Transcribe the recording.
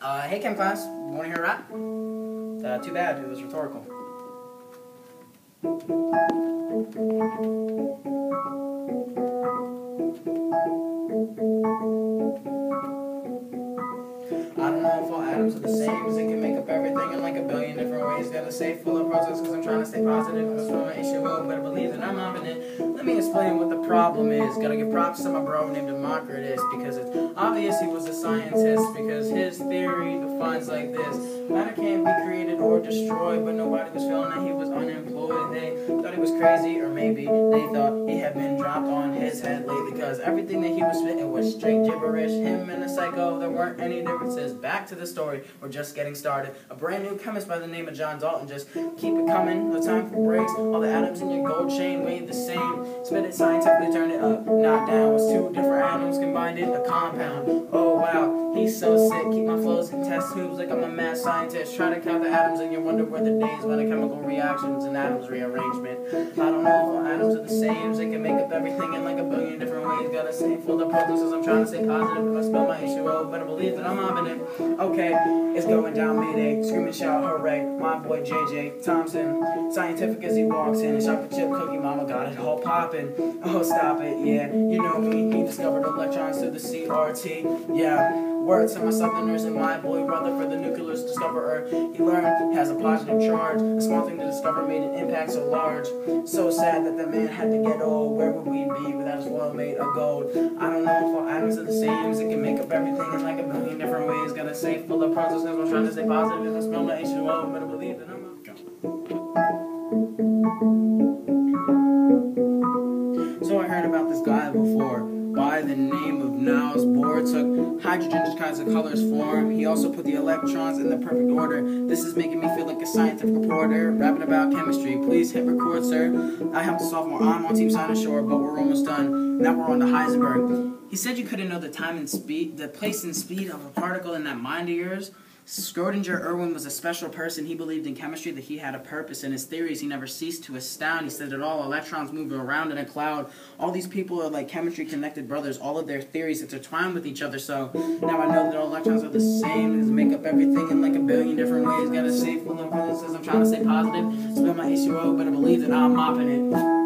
Hey chem class, you want to hear a rap? Too bad, it was rhetorical. I don't know if all atoms are the same, cause it can make up everything in like a billion different ways. Gotta stay full of process cause I'm trying to stay positive. That's what my issue will, better believe that I'm up in it. Let me explain what the problem is. Gotta give props to my bro named Democritus, because it's obvious he was a scientist, because his theory defines like this: matter can't be created or destroyed, but nobody was feeling that he was unemployed. They thought he was crazy, or maybe they thought he had been dropped on his head lately, because everything that he was spitting was straight gibberish. Him and a psycho, there weren't any differences. Back to the story, we're just getting started. A brand new chemist by the name of John Dalton. Just keep it coming, no time for breaks. All the atoms in your gold chain weighed the same. Spit it scientifically, turn it up, not down. Was two different atoms combined in a compound. Oh wow, he's so sick. Keep my flows in test tubes like I'm a mad scientist. Try to count the atoms and you wonder where the days when a chemical reactions and atoms rearrangement. I don't know if all atoms are the same. They can make up everything in like a billion different ways. Gotta stay full of processes. I'm trying to stay positive. If I spell my issue out, better believe that I'm on it. Okay, it's going down Mayday. Scream and shout hooray. My boy JJ Thompson, scientific as he walks in. Chocolate chip cookie, mama got it all poppin'. Oh, stop it, yeah. You know me. He discovered electrons through the CRT. Yeah. Words to my southerners and my boy brother for the nuclear discoverer. He learned has a positive charge. A small thing to discover made an impact so large. So sad that the man had to get old. Where would we be without his world made of gold? I don't know if all atoms are the same. It can make up everything in like a billion different ways. Gotta stay full of processes. I'm trying to stay positive. If I smell my H2O, better believe that I'm up. So I heard about this guy before, by the name of Niels Bohr. Took hydrogen just because the colors form. He also put the electrons in the perfect order. This is making me feel like a scientific reporter, rapping about chemistry. Please hit record, sir. I helped the sophomore. I'm on Team Sinosure, but we're almost done. Now we're on to Heisenberg. He said you couldn't know the time and speed, the place and speed of a particle in that mind of yours. Schrodinger Irwin was a special person. He believed in chemistry, that he had a purpose. In his theories, he never ceased to astound. He said that all electrons move around in a cloud. All these people are like chemistry-connected brothers. All of their theories intertwine with each other. So now I know that all electrons are the same. They make up everything in like a billion different ways. Gotta stay full of processes. I'm trying to stay positive. Spill my H2O, better believe that I'm mopping it.